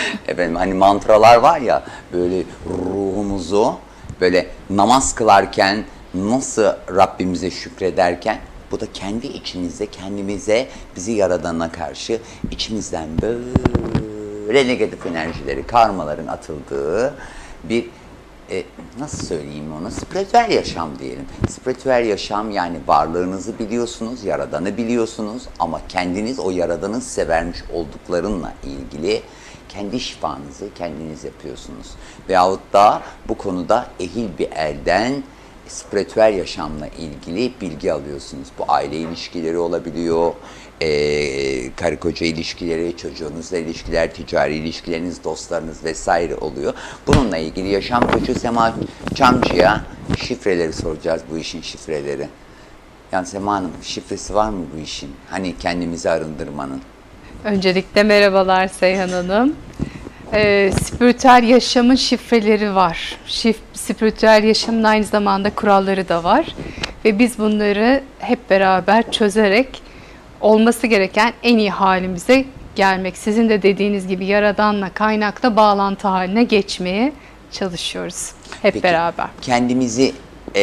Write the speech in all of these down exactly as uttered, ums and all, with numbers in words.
Efendim hani mantralar var ya, böyle ruhumuzu böyle namaz kılarken nasıl Rabbimize şükrederken, bu da kendi içimizde kendimize, bizi yaradana karşı içimizden böyle negatif enerjileri, karmaların atıldığı bir e, nasıl söyleyeyim onu, spiritüel yaşam diyelim. Spiritüel yaşam yani varlığınızı biliyorsunuz, yaradanı biliyorsunuz ama kendiniz o yaradanın size vermiş olduklarınla ilgili kendi şifanızı kendiniz yapıyorsunuz. Veyahut da bu konuda ehil bir elden spiritüel yaşamla ilgili bilgi alıyorsunuz. Bu aile ilişkileri olabiliyor, e, karı koca ilişkileri, çocuğunuzla ilişkiler, ticari ilişkileriniz, dostlarınız vesaire oluyor. Bununla ilgili yaşam koçu Sema Çamcı'ya şifreleri soracağız, bu işin şifreleri. Yani Sema Hanım, şifresi var mı bu işin? Hani kendimizi arındırmanın. Öncelikle merhabalar Seyhan Hanım. Ee, spiritüel yaşamın şifreleri var. Şif, spiritüel yaşamın aynı zamanda kuralları da var. Ve biz bunları hep beraber çözerek olması gereken en iyi halimize gelmek, sizin de dediğiniz gibi yaradanla, kaynakla bağlantı haline geçmeye çalışıyoruz hep Peki, beraber. Kendimizi e,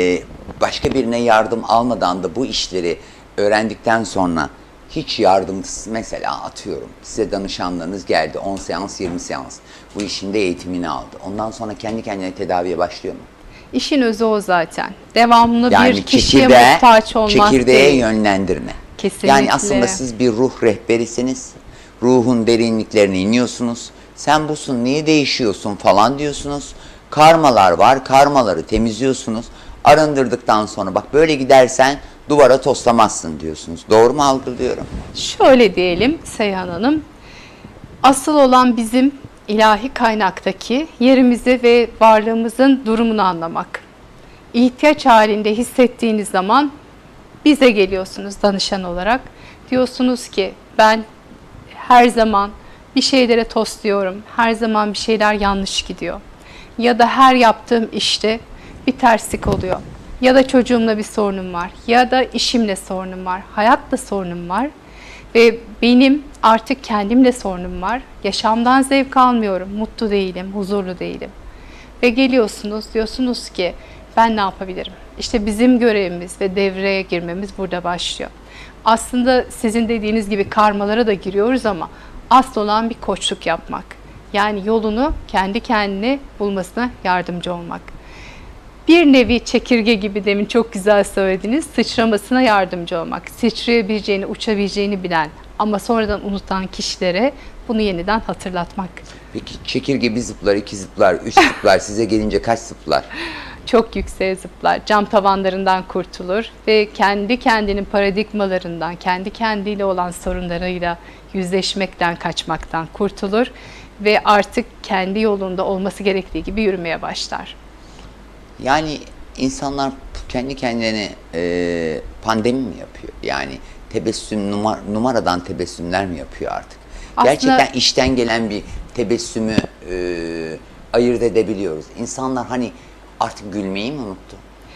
başka birine yardım almadan da bu işleri öğrendikten sonra hiç yardımsız, mesela atıyorum size danışanlarınız geldi, on seans yirmi seans bu işin de eğitimini aldı. Ondan sonra kendi kendine tedaviye başlıyor mu? İşin özü o zaten. Devamlı Yani bir kişiye çekirdeğe, muhtaç olmak çekirdeğe değil. yönlendirme. Kesinlikle. Yani aslında siz bir ruh rehberisiniz. Ruhun derinliklerine iniyorsunuz. Sen busun, niye değişiyorsun falan diyorsunuz. Karmalar var, karmaları temizliyorsunuz. Arındırdıktan sonra bak böyle gidersen duvara toslamazsın diyorsunuz. Doğru mu algılıyorum? Şöyle diyelim Seyhan Hanım. Asıl olan bizim ilahi kaynaktaki yerimizi ve varlığımızın durumunu anlamak. İhtiyaç halinde hissettiğiniz zaman bize geliyorsunuz danışan olarak. Diyorsunuz ki ben her zaman bir şeylere tosluyorum. Her zaman bir şeyler yanlış gidiyor. Ya da her yaptığım işte bir terslik oluyor. Ya da çocuğumla bir sorunum var. Ya da işimle sorunum var. Hayatla sorunum var. Ve benim artık kendimle sorunum var. Yaşamdan zevk almıyorum. Mutlu değilim, huzurlu değilim. Ve geliyorsunuz, diyorsunuz ki ben ne yapabilirim? İşte bizim görevimiz ve devreye girmemiz burada başlıyor. Aslında sizin dediğiniz gibi karmalara da giriyoruz ama asıl olan bir koçluk yapmak. Yani yolunu kendi kendine bulmasına yardımcı olmak. Bir nevi çekirge gibi, demin çok güzel söylediniz, sıçramasına yardımcı olmak. Sıçrayabileceğini, uçabileceğini bilen ama sonradan unutan kişilere bunu yeniden hatırlatmak. Peki çekirge bir zıplar, iki zıplar, üç zıplar, size gelince kaç zıplar? Çok yükseğe zıplar, cam tavanlarından kurtulur ve kendi kendinin paradigmalarından, kendi kendiyle olan sorunlarıyla yüzleşmekten, kaçmaktan kurtulur ve artık kendi yolunda olması gerektiği gibi yürümeye başlar. Yani insanlar kendi kendine e, pandemi mi yapıyor? Yani tebessüm, numar, numaradan tebessümler mi yapıyor artık? Aslında, gerçekten işten gelen bir tebessümü e, ayırt edebiliyoruz. İnsanlar hani artık gülmeyi mi unuttu?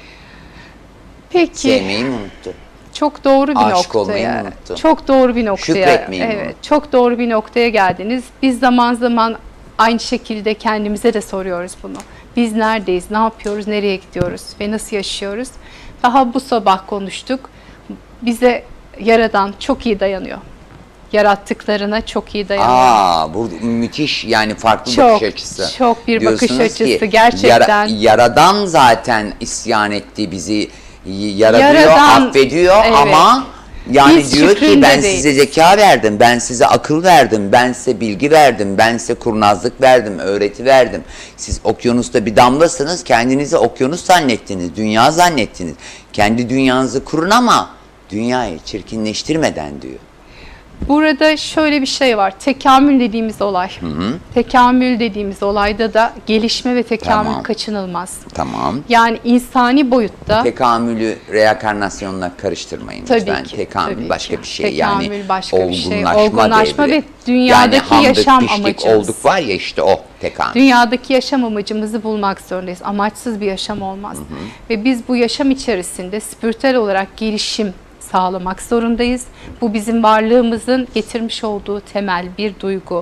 Peki. Sevmeyi mi unuttu? Çok doğru bir Aşık noktaya. olmayı mı unuttu? Çok doğru bir noktaya. Şükretmeyi mi Evet, unuttu? çok doğru bir noktaya geldiniz. Biz zaman zaman aynı şekilde kendimize de soruyoruz bunu. Biz neredeyiz, ne yapıyoruz, nereye gidiyoruz ve nasıl yaşıyoruz? Daha bu sabah konuştuk. Bize Yaradan çok iyi dayanıyor. Yarattıklarına çok iyi dayanıyor. Aa, bu müthiş, yani farklı Çok, bakış açısı. çok bir bakış Diyorsunuz açısı ki, gerçekten. Yara, yaradan zaten isyan etti bizi, yaratıyor, Yaradan, affediyor evet. ama yani Biz diyor ki şükründe ben değiliz. size zeka verdim, ben size akıl verdim, ben size bilgi verdim, ben size kurnazlık verdim, öğreti verdim. Siz okyanusta bir damlasınız, kendinizi okyanus zannettiniz, dünya zannettiniz. Kendi dünyanızı kurun ama dünyayı çirkinleştirmeden diyor. Burada şöyle bir şey var. Tekamül dediğimiz olay. Hı hı. Tekamül dediğimiz olayda da gelişme ve tekamül Tamam. kaçınılmaz. Tamam. Yani insani boyutta Tekamülü reenkarnasyonla karıştırmayın tabii lütfen. ki, Tekamül tabii başka ki. bir şey. Tekamül Yani başka bir şey. olgunlaşma, Olgunlaşma devri. ve dünyadaki yani hamdık, yaşam piştik, amacımız. olduk var ya, işte o tekamül. Dünyadaki yaşam amacımızı bulmak zorundayız. Amaçsız bir yaşam olmaz. Hı hı. Ve biz bu yaşam içerisinde spiritüel olarak gelişim sağlamak zorundayız. Bu bizim varlığımızın getirmiş olduğu temel bir duygu.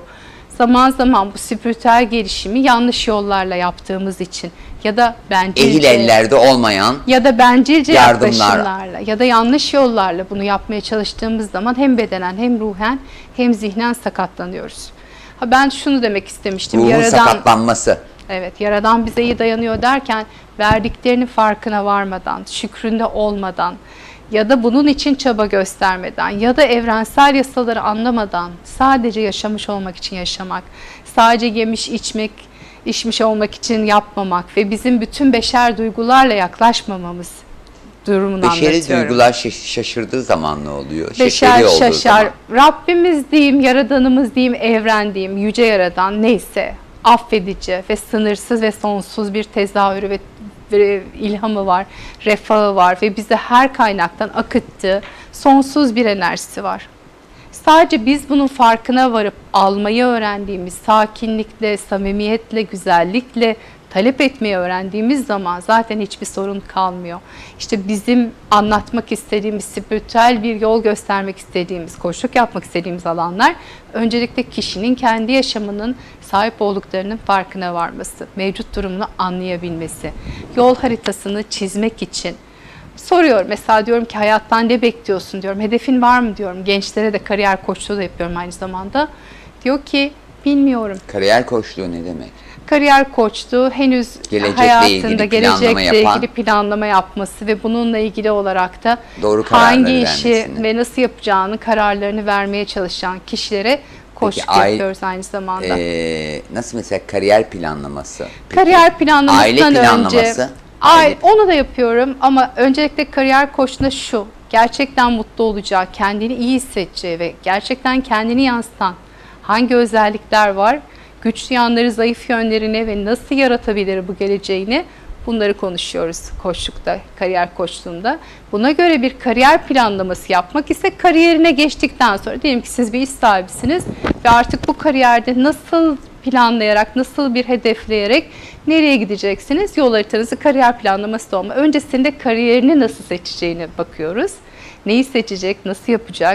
Zaman zaman bu spiritüel gelişimi yanlış yollarla yaptığımız için ya da bencilce, Ehil ellerde olmayan ya da bencilce yardımlar. yaklaşımlarla ya da yanlış yollarla bunu yapmaya çalıştığımız zaman hem bedenen hem ruhen hem zihnen sakatlanıyoruz. Ha, ben şunu demek istemiştim. ruhun Yaradan, sakatlanması. evet, Yaradan bize iyi dayanıyor derken verdiklerinin farkına varmadan, şükründe olmadan ya da bunun için çaba göstermeden ya da evrensel yasaları anlamadan sadece yaşamış olmak için yaşamak, sadece yemiş içmek, içmiş olmak için yapmamak ve bizim bütün beşer duygularla yaklaşmamamız durumunu Beşeri anlatıyorum. duygular şaş- şaşırdığı zaman ne oluyor? Beşer Şeşeri olduğu şaşar. zaman. Rabbimiz diyeyim, Yaradanımız diyeyim, evren diyeyim, yüce Yaradan neyse affedici ve sınırsız ve sonsuz bir tezahürü ve, ve ilhamı var, refahı var ve bize her kaynaktan akıttığı sonsuz bir enerjisi var. Sadece biz bunun farkına varıp almayı öğrendiğimiz, sakinlikle, samimiyetle, güzellikle talep etmeyi öğrendiğimiz zaman zaten hiçbir sorun kalmıyor. İşte bizim anlatmak istediğimiz, spiritüel bir yol göstermek istediğimiz, koçluk yapmak istediğimiz alanlar öncelikle kişinin kendi yaşamının sahip olduklarının farkına varması, mevcut durumunu anlayabilmesi, yol haritasını çizmek için soruyor. Mesela diyorum ki hayattan ne bekliyorsun diyorum. Hedefin var mı diyorum. Gençlere de kariyer koçluğu da yapıyorum aynı zamanda. Diyor ki bilmiyorum. Kariyer koçluğu ne demek? Kariyer koçluğu henüz Gelecekle hayatında ilgili planlama gelecekle yapan, ilgili planlama yapması ve bununla ilgili olarak da doğru kararları hangi işi vermesini. ve nasıl yapacağını kararlarını vermeye çalışan kişilere koçluk ay- yapıyoruz aynı zamanda. Ee, nasıl mesela kariyer planlaması? Peki, Kariyer planlamasından aile planlaması? önce Aile- Ay, onu da yapıyorum ama öncelikle kariyer koçluğunda şu, gerçekten mutlu olacağı, kendini iyi hissedeceği ve gerçekten kendini yansıtan hangi özellikler var, güçlü yanları, zayıf yönlerini ve nasıl yaratabilir bu geleceğini, bunları konuşuyoruz koçlukta, kariyer koçluğunda. Buna göre bir kariyer planlaması yapmak ise kariyerine geçtikten sonra, diyelim ki siz bir iş sahibisiniz ve artık bu kariyerde nasıl planlayarak, nasıl bir hedefleyerek nereye gideceksiniz? Yol haritanızı, kariyer planlaması da olma. Öncesinde kariyerini nasıl seçeceğine bakıyoruz. Neyi seçecek, nasıl yapacak,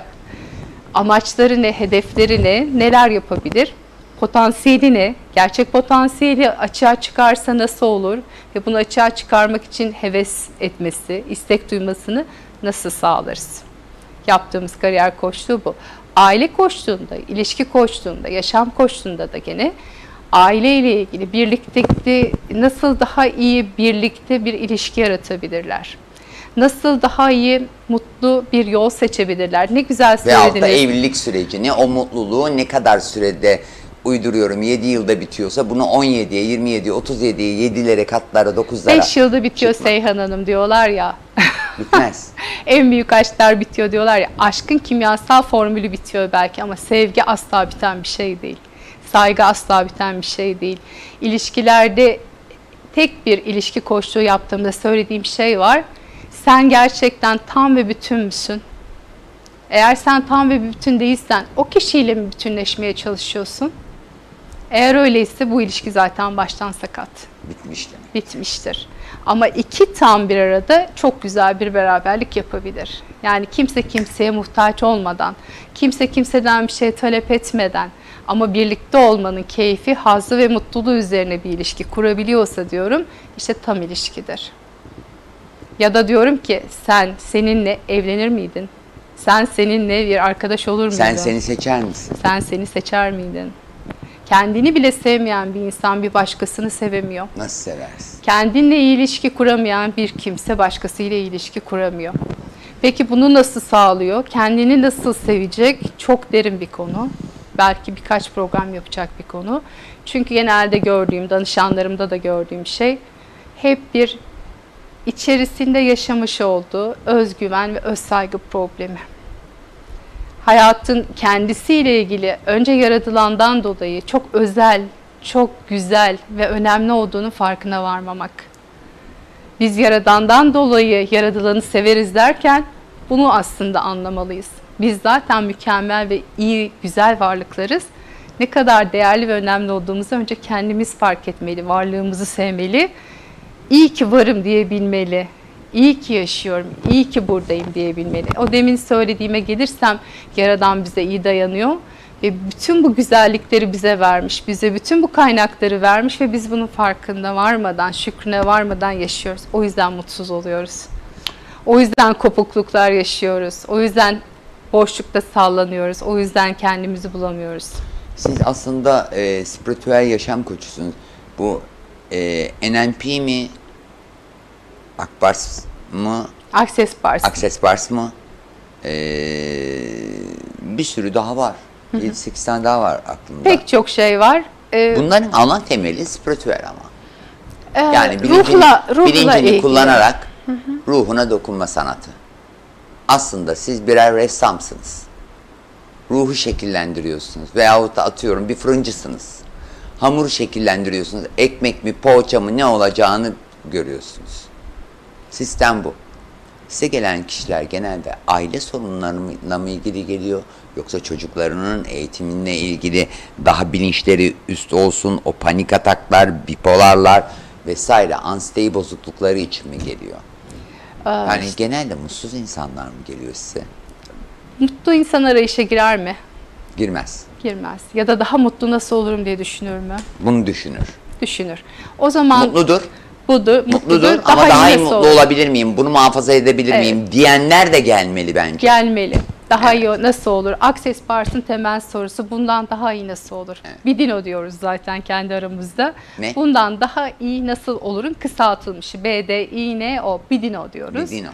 amaçları ne, hedefleri ne, neler yapabilir, potansiyeli ne, gerçek potansiyeli açığa çıkarsa nasıl olur ve bunu açığa çıkarmak için heves etmesi, istek duymasını nasıl sağlarız? Yaptığımız kariyer koçluğu bu. Aile koçluğunda, ilişki koçluğunda, yaşam koçluğunda da gene aileyle ilgili birlikte nasıl daha iyi birlikte bir ilişki yaratabilirler? Nasıl daha iyi, mutlu bir yol seçebilirler? Ne güzel Veyahut da söylediniz. evlilik sürecini, o mutluluğu ne kadar sürede uyduruyorum, yedi yılda bitiyorsa bunu on yediye, yirmi yediye, otuz yediye, yedilere, katlara, dokuzlara beş yılda bitiyor çıkma. Seyhan Hanım diyorlar ya. Bitmez. En büyük aşklar bitiyor diyorlar ya. Aşkın kimyasal formülü bitiyor belki ama sevgi asla biten bir şey değil. Saygı asla biten bir şey değil. İlişkilerde tek bir ilişki koçluğu yaptığımda söylediğim şey var. Sen gerçekten tam ve bütün müsün? Eğer sen tam ve bütün değilsen o kişiyle mi bütünleşmeye çalışıyorsun? Eğer öyleyse bu ilişki zaten baştan sakat. Bitmiş demek. Bitmiştir. Ama iki tam bir arada çok güzel bir beraberlik yapabilir. Yani kimse kimseye muhtaç olmadan, kimse kimseden bir şey talep etmeden ama birlikte olmanın keyfi, hazzı ve mutluluğu üzerine bir ilişki kurabiliyorsa diyorum, işte tam ilişkidir. Ya da diyorum ki sen seninle evlenir miydin? Sen seninle bir arkadaş olur muydun? Sen seni seçer misin? Sen seni seçer miydin? Kendini bile sevmeyen bir insan bir başkasını sevemiyor. Nasıl seversin? Kendinle iyi ilişki kuramayan bir kimse başkasıyla ilişki kuramıyor. Peki bunu nasıl sağlıyor? Kendini nasıl sevecek? Çok derin bir konu. Belki birkaç program yapacak bir konu. Çünkü genelde gördüğüm, danışanlarımda da gördüğüm şey hep bir içerisinde yaşamış olduğu özgüven ve özsaygı problemi. Hayatın kendisiyle ilgili önce yaratılandan dolayı çok özel, çok güzel ve önemli olduğunu farkına varmamak. Biz yaradandan dolayı yaratılanı severiz derken bunu aslında anlamalıyız. Biz zaten mükemmel ve iyi, güzel varlıklarız. Ne kadar değerli ve önemli olduğumuzu önce kendimiz fark etmeli, varlığımızı sevmeli. İyi ki varım diyebilmeli. İyi ki yaşıyorum, iyi ki buradayım diyebilmeli. O demin söylediğime gelirsem, Yaradan bize iyi dayanıyor Ve bütün bu güzellikleri bize vermiş, bize bütün bu kaynakları vermiş ve biz bunun farkında varmadan, şükrüne varmadan yaşıyoruz. O yüzden mutsuz oluyoruz. O yüzden kopukluklar yaşıyoruz. O yüzden boşlukta sallanıyoruz. O yüzden kendimizi bulamıyoruz. Siz aslında e, spiritüel yaşam koçusunuz. Bu e, N L P mi? Akbars mı? Access Bars. Access Bars mı? E, bir sürü daha var. yedi sekiz tane daha var aklımda. Pek çok şey var. Ee, Bunların ana temeli spiritüel ama. e, Yani bilincini, ruhla, ruhla bilincini ilgili. kullanarak ruhuna dokunma sanatı. Aslında siz birer ressamsınız. Ruhu şekillendiriyorsunuz. Veyahut da atıyorum bir fırıncısınız. Hamuru şekillendiriyorsunuz. Ekmek mi, poğaça mı ne olacağını görüyorsunuz. Sistem bu. Size gelen kişiler genelde aile sorunlarıyla mı ilgili geliyor? Yoksa çocuklarının eğitiminle ilgili daha bilinçleri üst olsun, o panik ataklar, bipolarlar vesaire anksiyete bozuklukları için mi geliyor? Yani genelde mutsuz insanlar mı geliyor size? Mutlu insan arayışa girer mi? Girmez. Girmez. Ya da daha mutlu nasıl olurum diye düşünür mü? Bunu düşünür. Düşünür. O zaman Mutludur. budur, Mutludur ama daha iyi nasıl mutlu olur? olabilir miyim? Bunu muhafaza edebilir Evet. miyim? Diyenler de gelmeli bence. Gelmeli. Daha Evet. iyi nasıl olur? Access Bars'ın temel sorusu bundan daha iyi nasıl olur? Evet. Bidino diyoruz zaten kendi aramızda. Ne? Bundan daha iyi nasıl olurun kısaltılmışı. B D I N O Bidino diyoruz. Bidino.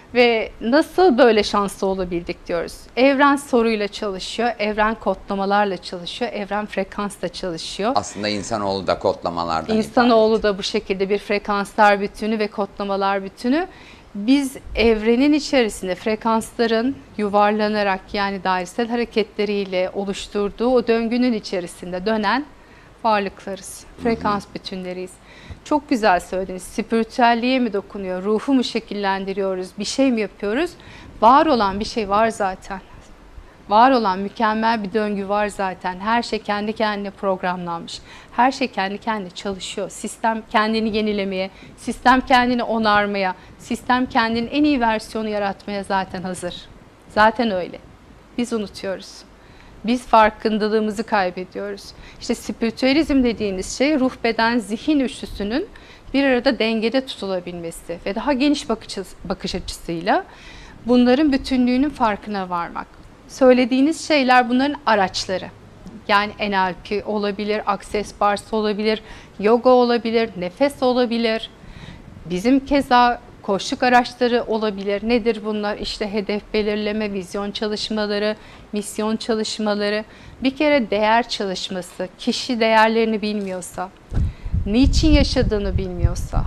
Ve nasıl böyle şanslı olabildik diyoruz. Evren soruyla çalışıyor, evren kodlamalarla çalışıyor, evren frekansla çalışıyor. Aslında insanoğlu da kodlamalardan İnsanoğlu da bu şekilde bir frekanslar bütünü ve kodlamalar bütünü. Biz evrenin içerisinde frekansların yuvarlanarak yani dairesel hareketleriyle oluşturduğu o döngünün içerisinde dönen varlıklarız. Frekans bütünleriyiz. Çok güzel söylediniz. Spiritüelliğe mi dokunuyor? Ruhu mu şekillendiriyoruz? Bir şey mi yapıyoruz? Var olan bir şey var zaten. Var olan mükemmel bir döngü var zaten. Her şey kendi kendine programlanmış. Her şey kendi kendine çalışıyor. Sistem kendini yenilemeye, sistem kendini onarmaya, sistem kendinin en iyi versiyonu yaratmaya zaten hazır. Zaten öyle. Biz unutuyoruz. Biz farkındalığımızı kaybediyoruz. İşte spiritüalizm dediğimiz şey ruh, beden, zihin üçlüsünün bir arada dengede tutulabilmesi ve daha geniş bakış, bakış açısıyla bunların bütünlüğünün farkına varmak. Söylediğiniz şeyler bunların araçları. Yani N L P olabilir, Access Bars olabilir, yoga olabilir, nefes olabilir. Bizim keza koçluk araçları olabilir. Nedir bunlar? İşte hedef belirleme, vizyon çalışmaları, misyon çalışmaları. Bir kere değer çalışması. Kişi değerlerini bilmiyorsa, niçin yaşadığını bilmiyorsa,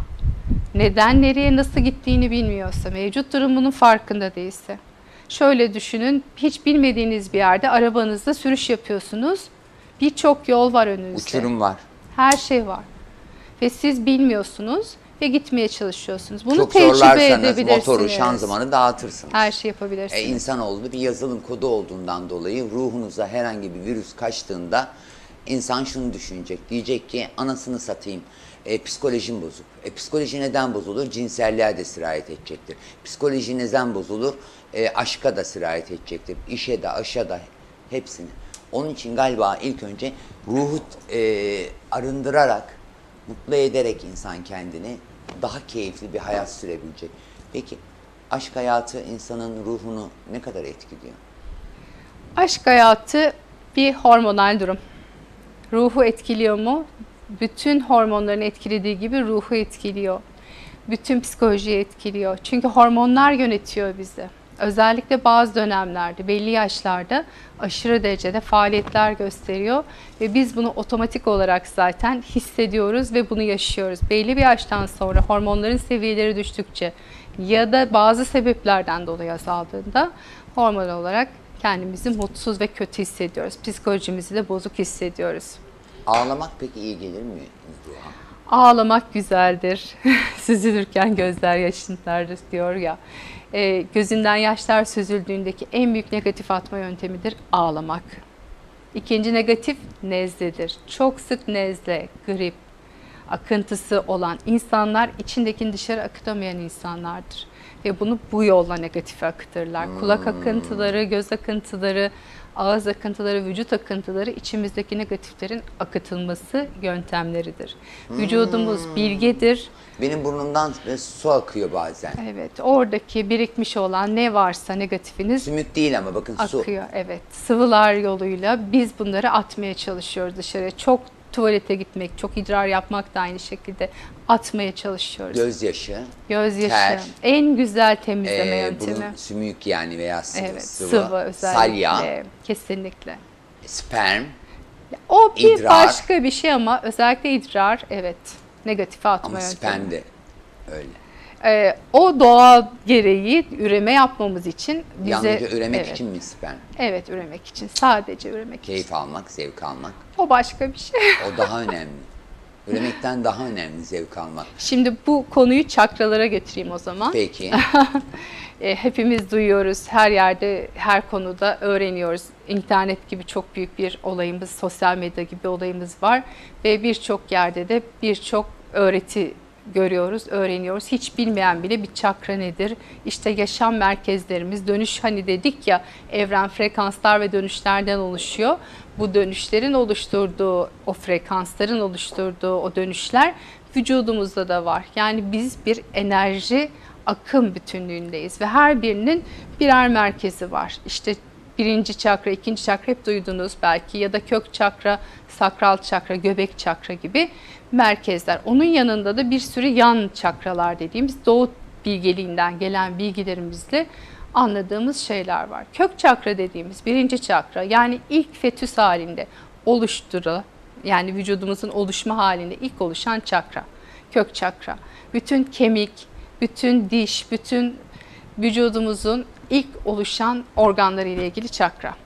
neden nereye nasıl gittiğini bilmiyorsa, mevcut durumunun farkında değilse. Şöyle düşünün, hiç bilmediğiniz bir yerde arabanızda sürüş yapıyorsunuz. Birçok yol var önünüzde. Uçurum var. Her şey var. Ve siz bilmiyorsunuz ve gitmeye çalışıyorsunuz. Bunu Çok tecrübe zorlarsanız edebilirsiniz. motoru, şanzımanı dağıtırsınız. Her şey yapabilirsiniz. E, insanoğlu bir yazılım kodu olduğundan dolayı ruhunuza herhangi bir virüs kaçtığında insan şunu düşünecek. Diyecek ki anasını satayım. E, psikolojim bozuk. E, psikoloji neden bozulur? Cinselliğe de sirayet edecektir. Psikoloji neden bozulur? E, aşka da sirayet edecektir. İşe de, aşa da, hepsini. Onun için galiba ilk önce ruhu e, arındırarak, mutlu ederek insan kendini daha keyifli bir hayat sürebilecek. Peki aşk hayatı insanın ruhunu ne kadar etkiliyor? Aşk hayatı bir hormonal durum. Ruhu etkiliyor mu? Bütün hormonların etkilediği gibi ruhu etkiliyor. Bütün psikolojiyi etkiliyor. Çünkü hormonlar yönetiyor bizi. Özellikle bazı dönemlerde, belli yaşlarda aşırı derecede faaliyetler gösteriyor ve biz bunu otomatik olarak zaten hissediyoruz ve bunu yaşıyoruz. Belli bir yaştan sonra hormonların seviyeleri düştükçe ya da bazı sebeplerden dolayı azaldığında hormon olarak kendimizi mutsuz ve kötü hissediyoruz. Psikolojimizi de bozuk hissediyoruz. Ağlamak peki iyi gelir mi ruha? Ağlamak güzeldir. Süzülürken gözler yaşınlardır diyor ya. E, gözünden yaşlar süzüldüğündeki en büyük negatif atma yöntemidir ağlamak. İkinci negatif nezledir. Çok sık nezle, grip, akıntısı olan insanlar içindekini dışarı akıtamayan insanlardır. ve bunu bu yolla negatife akıtırlar. Hmm. Kulak akıntıları, göz akıntıları, ağız akıntıları, vücut akıntıları içimizdeki negatiflerin akıtılması yöntemleridir. Hmm. Vücudumuz bilgedir. Benim burnumdan su akıyor bazen. Evet, oradaki birikmiş olan ne varsa negatifiniz Sümük değil ama bakın su. akıyor. Evet, sıvılar yoluyla biz bunları atmaya çalışıyoruz dışarıya. Çok tuvalete gitmek, çok idrar yapmak da aynı şekilde atmaya çalışıyoruz. Gözyaşı, Gözyaşı ter, en güzel temizleme e, yöntemi. bunun sümük yani veya sıvı, Evet, sıvı, sıvı özellikle. salya, Kesinlikle. sperm O bir İdrar. başka bir şey ama özellikle idrar, evet, negatife atma ama yöntemi. sperm de öyle. Ee, o doğa gereği üreme yapmamız için bize... Yalnızca üremek evet, için mi sperm? Evet, üremek için. Sadece üremek için. Keyif almak, zevk almak. O başka bir şey. O daha önemli. Üremekten daha önemli zevk almak. Şimdi bu konuyu çakralara getireyim o zaman. Peki. E, hepimiz duyuyoruz, her yerde, her konuda öğreniyoruz. İnternet gibi çok büyük bir olayımız, sosyal medya gibi olayımız var. Ve birçok yerde de birçok öğreti görüyoruz, öğreniyoruz. Hiç bilmeyen bile bir çakra nedir? İşte yaşam merkezlerimiz, dönüş hani dedik ya, evren frekanslar ve dönüşlerden oluşuyor. Bu dönüşlerin oluşturduğu, o frekansların oluşturduğu o dönüşler vücudumuzda da var. Yani biz bir enerji akım bütünlüğündeyiz ve her birinin birer merkezi var. İşte birinci çakra, ikinci çakra hep duydunuz belki ya da kök çakra, sakral çakra, göbek çakra gibi merkezler. Onun yanında da bir sürü yan çakralar dediğimiz doğu bilgeliğinden gelen bilgilerimizle anladığımız şeyler var. Kök çakra dediğimiz birinci çakra, yani ilk fetüs halinde oluşturu, yani vücudumuzun oluşma halinde ilk oluşan çakra, kök çakra. Bütün kemik, bütün diş, bütün vücudumuzun ilk oluşan organları ile ilgili çakra.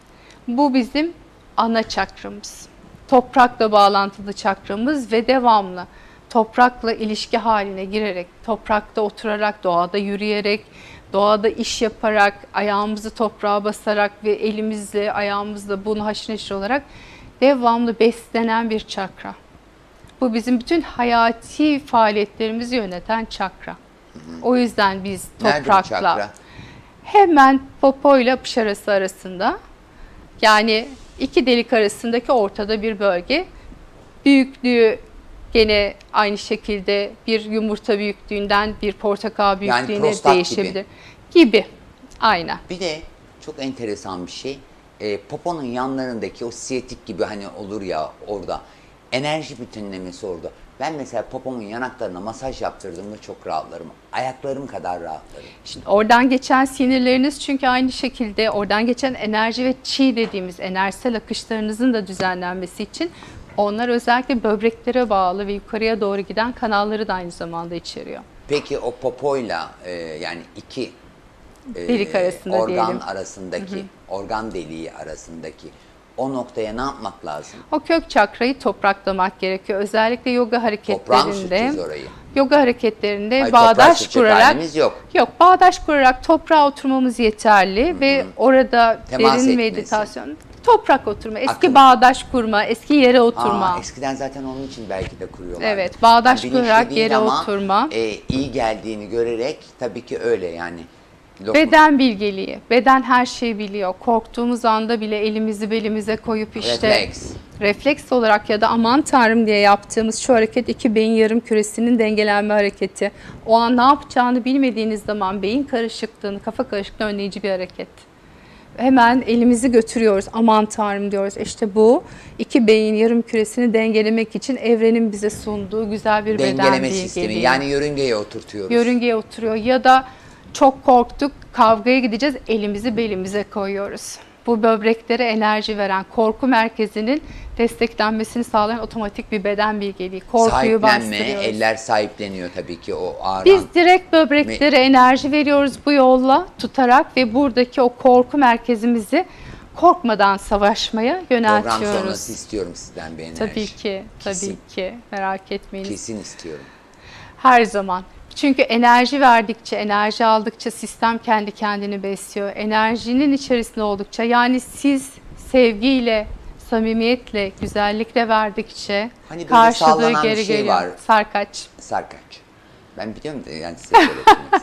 Bu bizim ana çakramız. Toprakla bağlantılı çakramız ve devamlı toprakla ilişki haline girerek, toprakta oturarak, doğada yürüyerek, doğada iş yaparak, ayağımızı toprağa basarak ve elimizle, ayağımızla bunu haşır neşir olarak devamlı beslenen bir çakra. Bu bizim bütün hayati faaliyetlerimizi yöneten çakra. Hı hı. O yüzden biz toprakla, hemen popoyla pış arası arasında, yani iki delik arasındaki ortada bir bölge. Büyüklüğü gene aynı şekilde bir yumurta büyüklüğünden bir portakal büyüklüğüne yani değişebilir. Gibi. gibi. Aynen. Bir de çok enteresan bir şey. E, poponun yanlarındaki o siyetik gibi hani olur ya orada. Enerji bütünlemesi orada. Ben mesela popomun yanaklarına masaj yaptırdığımda çok rahatlarım. Ayaklarım kadar rahatlarım. Şimdi oradan geçen sinirleriniz, çünkü aynı şekilde oradan geçen enerji ve çi dediğimiz enerjisel akışlarınızın da düzenlenmesi için onlar özellikle böbreklere bağlı ve yukarıya doğru giden kanalları da aynı zamanda içeriyor. Peki o popoyla e, yani iki e, delik arasında organ diyelim. arasındaki, hı hı. organ deliği arasındaki o noktaya ne yapmak lazım? O kök çakrayı topraklamak gerekiyor. Özellikle yoga hareketlerinde. Yoga hareketlerinde Hayır, bağdaş kurarak yok. Yok, bağdaş kurarak toprağa oturmamız yeterli. Hı-hı. Ve orada temas derin etmesi. Meditasyon, toprak oturma, eski Akın. bağdaş kurma, eski yere oturma. Aa, eskiden zaten onun için belki de kuruyorlar. Evet, bağdaş yani kurarak yere ama, oturma. E, iyi geldiğini görerek tabii ki öyle yani. Lokma. Beden bilgeliği. Beden her şeyi biliyor. Korktuğumuz anda bile elimizi belimize koyup işte refleks. refleks olarak ya da aman tanrım diye yaptığımız şu hareket iki beyin yarım küresinin dengelenme hareketi. O an ne yapacağını bilmediğiniz zaman beyin karışıklığını, kafa karışıklığını önleyici bir hareket. Hemen elimizi götürüyoruz. Aman tanrım diyoruz. İşte bu iki beyin yarım küresini dengelemek için evrenin bize sunduğu güzel bir Dengeleme beden bilgeliği. sistemi. Yani yörüngeye oturtuyoruz. Yörüngeye oturuyor ya da çok korktuk, kavgaya gideceğiz, elimizi belimize koyuyoruz. Bu böbreklere enerji veren, korku merkezinin desteklenmesini sağlayan otomatik bir beden bilgeliği. Korkuyu Sahiplenme, bastırıyoruz. eller sahipleniyor tabii ki o ağrı. Biz direkt böbreklere enerji veriyoruz bu yolla tutarak ve buradaki o korku merkezimizi korkmadan savaşmaya yöneltiyoruz. Program sonrası istiyorum sizden bir enerji. Tabii ki, tabii Kesin. ki. Merak etmeyin. Kesin istiyorum. Her zaman. Çünkü enerji verdikçe, enerji aldıkça sistem kendi kendini besliyor. Enerjinin içerisinde oldukça, yani siz sevgiyle, samimiyetle, güzellikle verdikçe hani karşılığı sallanan geri bir şey geliyor. var. Sarkaç. Sarkaç. Ben biliyorum da yani size söylemek istedim.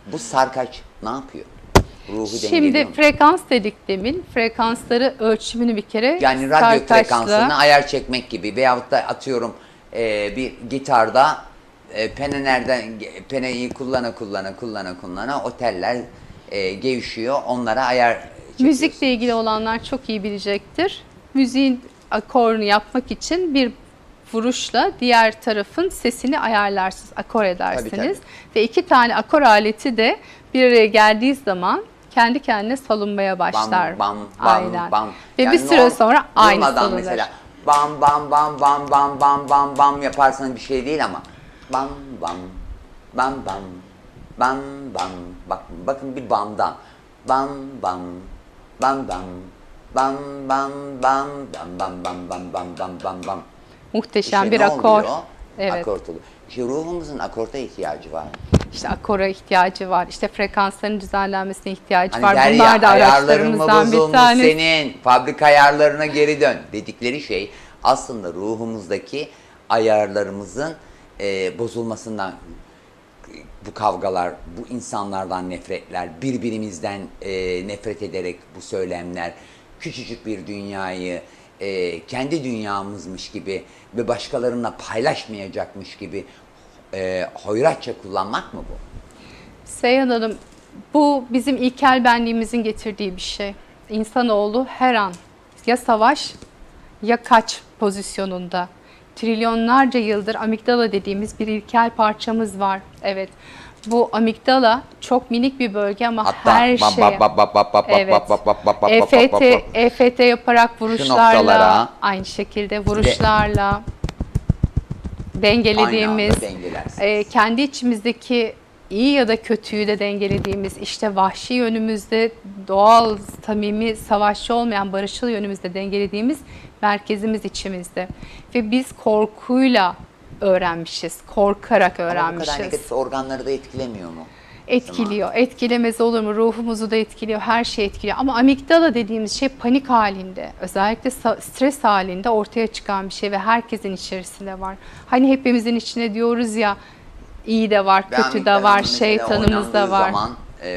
Bu sarkaç ne yapıyor? Ruhu dengeliyor Şimdi mu? frekans dedik demin. Frekansları ölçümünü bir kere Yani radyo sarkaçla- frekansına ayar çekmek gibi veyahut da atıyorum e, bir gitarda e, pene nereden peneyi kullana kullana kullana kullana o teller e, gevşiyor, onlara ayar çekiyorsun. Müzikle ilgili olanlar çok iyi bilecektir. Müziğin akorunu yapmak için bir vuruşla diğer tarafın sesini ayarlarsınız, akor edersiniz. Tabii, tabii. Ve iki tane akor aleti de bir araya geldiği zaman kendi kendine salınmaya başlar. Bam bam bam Aynen. bam. Ve Yani bir süre norm- sonra aynı durmadan salınır. mesela bam bam bam bam bam bam bam bam yaparsan bir şey değil ama bam bam bam bam bam bam bak bakın bir bamdan bam bam bam bam bam bam bam bam bam bam bam bam bam bam bam. Muhteşem İşte bir ne akor. oluyor? Evet. Akort oluyor. İşte ruhumuzun akorta ihtiyacı var. İşte akora ihtiyacı var. İşte frekansların düzenlenmesine ihtiyacı Hani var. der Bunlar ya, da ayarların mı araçlarımızdan bir bozulmuş tanesi. senin, fabrika ayarlarına geri dön dedikleri şey aslında ruhumuzdaki ayarlarımızın e, bozulmasından, bu kavgalar, bu insanlardan nefretler, birbirimizden e, nefret ederek bu söylemler, küçücük bir dünyayı e, kendi dünyamızmış gibi ve başkalarına paylaşmayacakmış gibi e, hoyratça kullanmak mı bu? Seyhan Hanım, bu bizim ilkel benliğimizin getirdiği bir şey. İnsanoğlu her an ya savaş ya kaç pozisyonunda. Trilyonlarca yıldır amigdala dediğimiz bir ilkel parçamız var. Evet. Bu amigdala çok minik bir bölge ama Hatta her bap şeye bap bap bap bap bap evet. bap bap bap bap bap E F bap T, bap. E F T yaparak vuruşlarla, noktalara aynı şekilde vuruşlarla dengelediğimiz, Aynı anda dengelersiniz. e, kendi içimizdeki iyi ya da kötüyü de dengelediğimiz, işte vahşi yönümüzde doğal, samimi, savaşçı olmayan barışçıl yönümüzde dengelediğimiz merkezimiz içimizde. Ve biz korkuyla öğrenmişiz, korkarak Ama bu öğrenmişiz. kadar negatif organları da etkilemiyor mu? Etkiliyor. Etkilemez olur mu? Ruhumuzu da etkiliyor. Her şey etkiliyor. Ama amigdala dediğimiz şey panik halinde, özellikle stres halinde ortaya çıkan bir şey ve herkesin içerisinde var. Hani hepimizin içine diyoruz ya, iyi de var, Ve kötü de amigdalanın var, mesela şeytanımız da oynandığı var. zaman, e,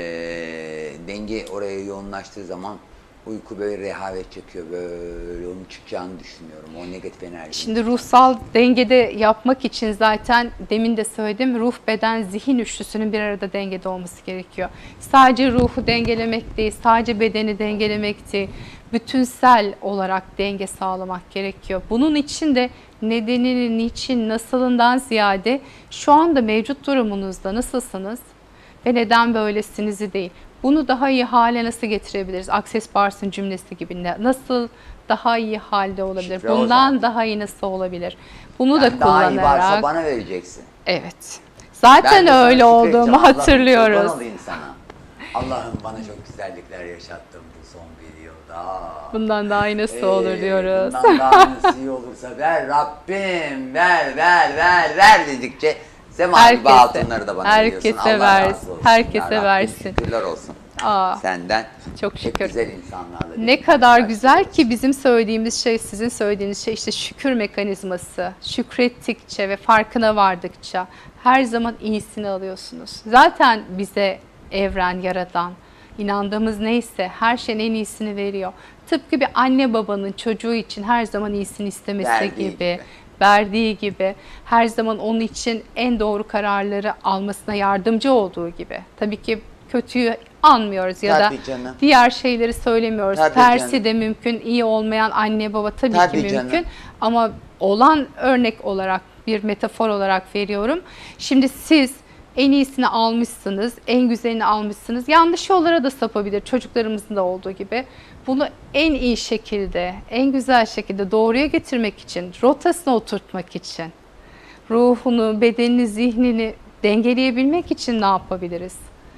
denge oraya yoğunlaştığı zaman uyku böyle rehavet çekiyor. Böyle onun çıkacağını düşünüyorum. O negatif enerji. Şimdi ruhsal dengede yapmak için zaten demin de söyledim, ruh, beden, zihin üçlüsünün bir arada dengede olması gerekiyor. Sadece ruhu dengelemek değil, sadece bedeni dengelemek değil, bütünsel olarak denge sağlamak gerekiyor. Bunun için de nedenini, niçin, nasılından ziyade şu anda mevcut durumunuzda nasılsınız ve neden böylesinizi değil. Bunu daha iyi hale nasıl getirebiliriz? Access Bars'ın cümlesi gibi nasıl daha iyi halde olabilir? Şifre o Bundan zaten. daha iyi nasıl olabilir? Bunu Yani da daha iyi varsa kullanarak. bana vereceksin. Evet. Zaten Ben de sana öyle şükredeceğim. olduğumu Allah'ım, hatırlıyoruz. kurban olayım sana. Allah'ım bana çok güzellikler yaşattın bu son bir yılda. Bundan daha iyi nasıl Ee, olur diyoruz. Bundan daha nasıl iyi olursa ver Rabbim, ver ver ver ver dedikçe Sema gibi hatunları da bana herkese veriyorsun. Allah versin, razı olsun. herkese Ya Rabbim, versin. Şükürler olsun. Aa, Senden çok hep şükür. güzel insanlarla. Ne kadar güzel ki bizim söylediğimiz şey, sizin söylediğiniz şey işte şükür mekanizması. Şükrettikçe ve farkına vardıkça her zaman iyisini alıyorsunuz. Zaten bize evren, yaradan, inandığımız neyse her şeyin en iyisini veriyor. Tıpkı bir anne babanın çocuğu için her zaman iyisini istemesi Verdiği gibi. gibi. verdiği gibi, her zaman onun için en doğru kararları almasına yardımcı olduğu gibi. Tabii ki kötüyü anmıyoruz ya Tabii da canım. diğer şeyleri söylemiyoruz. Tabii Tersi canım. de mümkün. İyi olmayan anne baba tabii, Tabii ki canım. mümkün. Ama olan örnek olarak, bir metafor olarak veriyorum. Şimdi siz en iyisini almışsınız, en güzelini almışsınız. Yanlış yollara da sapabilir, çocuklarımızın da olduğu gibi. Bunu en iyi şekilde, en güzel şekilde doğruya getirmek için, rotasına oturtmak için, ruhunu, bedenini, zihnini dengeleyebilmek için ne yapabiliriz?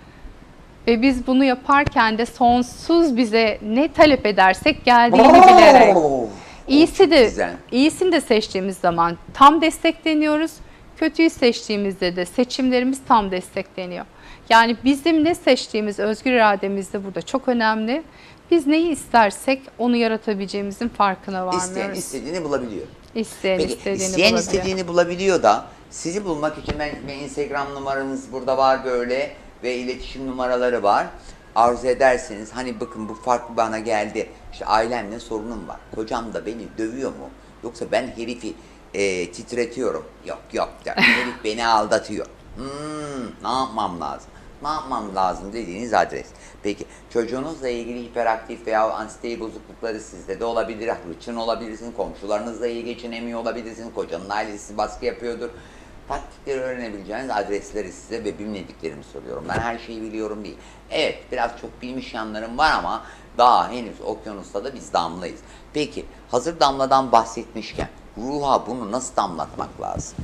Ve biz bunu yaparken de sonsuz bize ne talep edersek geldiğini bilerek, iyisi de, güzel. iyisini de seçtiğimiz zaman tam destekleniyoruz. Kötüyü seçtiğimizde de seçimlerimiz tam destekleniyor. Yani bizim ne seçtiğimiz özgür irademiz de burada çok önemli. Biz neyi istersek onu yaratabileceğimizin farkına varmıyoruz. İsteyen istediğini bulabiliyor. İsteyen Peki istediğini isteyen bulabiliyor. istediğini bulabiliyor da sizi bulmak için ben, ben Instagram numaranız burada var böyle ve iletişim numaraları var. Arzu ederseniz hani bakın bu farklı bana geldi. İşte ailemle sorunum var. Kocam da beni dövüyor mu? Yoksa ben herifi e, titretiyorum. Yok yok der. Herif beni aldatıyor. Hmm, ne yapmam lazım? Ne yapmam lazım dediğiniz adres. Peki çocuğunuzla ilgili hiperaktif veya anksiyete bozuklukları sizde de olabilir. Hırçın olabilirsiniz. Komşularınızla iyi geçinemiyor olabilirsiniz. Kocanın ailesi baskı yapıyordur. Taktikleri öğrenebileceğiniz adresleri size ve bilmediklerimi soruyorum. Ben her şeyi biliyorum değil. Evet biraz çok bilmiş yanlarım var ama daha henüz okyanusta da biz damlayız. Peki hazır damladan bahsetmişken ruha bunu nasıl damlatmak lazım?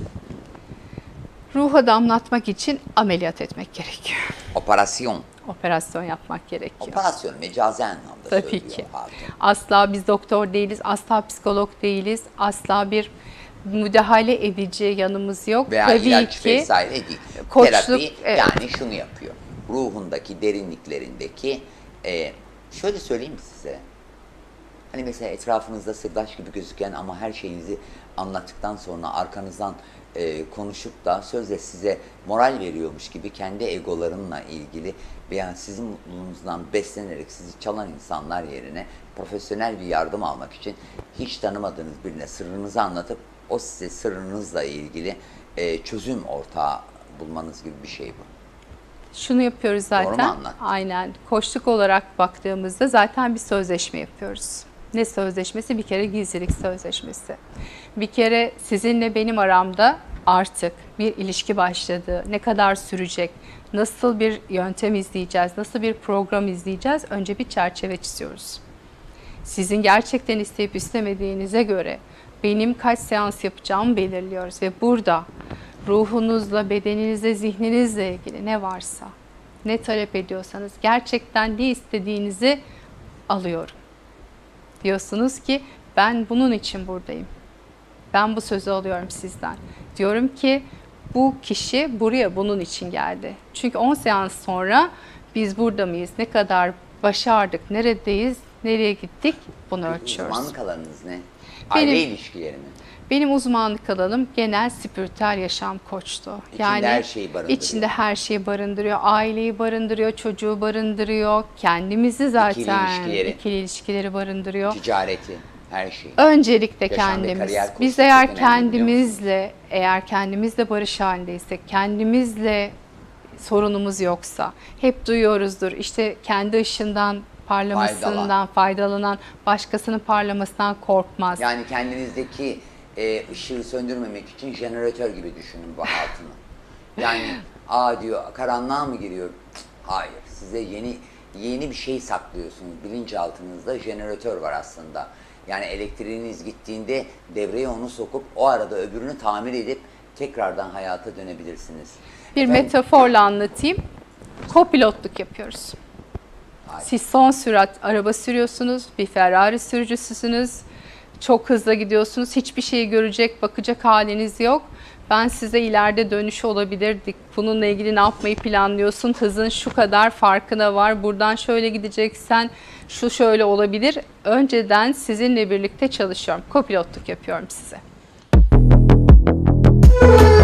Ruha damlatmak için ameliyat etmek gerekiyor. Operasyon. Operasyon yapmak gerekiyor. Operasyon mecazi anlamda Tabii söylüyor ki. Hatun. Asla biz doktor değiliz, asla psikolog değiliz, asla bir müdahale edici yanımız yok. Veya Tabii ilaç ki vesaire değil. koçluk, Terapi evet. yani şunu yapıyor. Ruhundaki derinliklerindeki e, şöyle söyleyeyim mi size? Hani mesela etrafınızda sırdaş gibi gözüken ama her şeyinizi anlattıktan sonra arkanızdan e, konuşup da sözle size moral veriyormuş gibi kendi egolarınla ilgili veya sizin mutluluğunuzdan beslenerek sizi çalan insanlar yerine profesyonel bir yardım almak için hiç tanımadığınız birine sırrınızı anlatıp o size sırrınızla ilgili e, çözüm ortağı bulmanız gibi bir şey bu. Şunu yapıyoruz zaten. Doğru mu anlattım? Aynen. Koçluk olarak baktığımızda zaten bir sözleşme yapıyoruz. Ne sözleşmesi? Bir kere gizlilik sözleşmesi. Bir kere sizinle benim aramda artık bir ilişki başladı. Ne kadar sürecek? Nasıl bir yöntem izleyeceğiz? Nasıl bir program izleyeceğiz? Önce bir çerçeve çiziyoruz. Sizin gerçekten isteyip istemediğinize göre benim kaç seans yapacağımı belirliyoruz ve burada ruhunuzla, bedeninizle, zihninizle ilgili ne varsa, ne talep ediyorsanız gerçekten ne istediğinizi alıyorum. Diyorsunuz ki ben bunun için buradayım. Ben bu sözü alıyorum sizden. Diyorum ki bu kişi buraya bunun için geldi. Çünkü on seans sonra biz burada mıyız? Ne kadar başardık? Neredeyiz? Nereye gittik? Bunu ölçüyoruz. Uzmanlık alanınız ne? Aile Benim- ilişkileri mi? Benim uzmanlık alanım genel spiritüel yaşam koçtu. İçinde her şeyi barındırıyor. İçinde her şeyi barındırıyor. Aileyi barındırıyor, çocuğu barındırıyor. Kendimizi zaten ilişkileri. ikili ilişkileri barındırıyor. Ticareti, her şey. Öncelikle Yaşam ve kendimiz. kariyer koçluğu Biz çok eğer önemli, biliyor musun? kendimizle, eğer kendimizle barış halindeysek, kendimizle sorunumuz yoksa, hep duyuyoruzdur. İşte kendi ışığından parlamasından Faydalan. faydalanan, başkasının parlamasından korkmaz. Yani kendinizdeki e, ışığı söndürmemek için jeneratör gibi düşünün bu altını. Yani aa diyor karanlığa mı giriyor? Cık, hayır. Size yeni yeni bir şey saklıyorsunuz. Bilinçaltınızda jeneratör var aslında. Yani elektriğiniz gittiğinde devreye onu sokup o arada öbürünü tamir edip tekrardan hayata dönebilirsiniz. Bir Efendim, metaforla anlatayım. Kopilotluk yapıyoruz. Harika. Siz son sürat araba sürüyorsunuz, bir Ferrari sürücüsüsünüz. Çok hızlı gidiyorsunuz, hiçbir şeyi görecek, bakacak haliniz yok. Ben size ileride dönüş olabilirdik. Bununla ilgili ne yapmayı planlıyorsun? Hızın şu kadar farkına var. Buradan şöyle gideceksen şu şöyle olabilir. Önceden sizinle birlikte çalışıyorum. Kopilotluk yapıyorum size.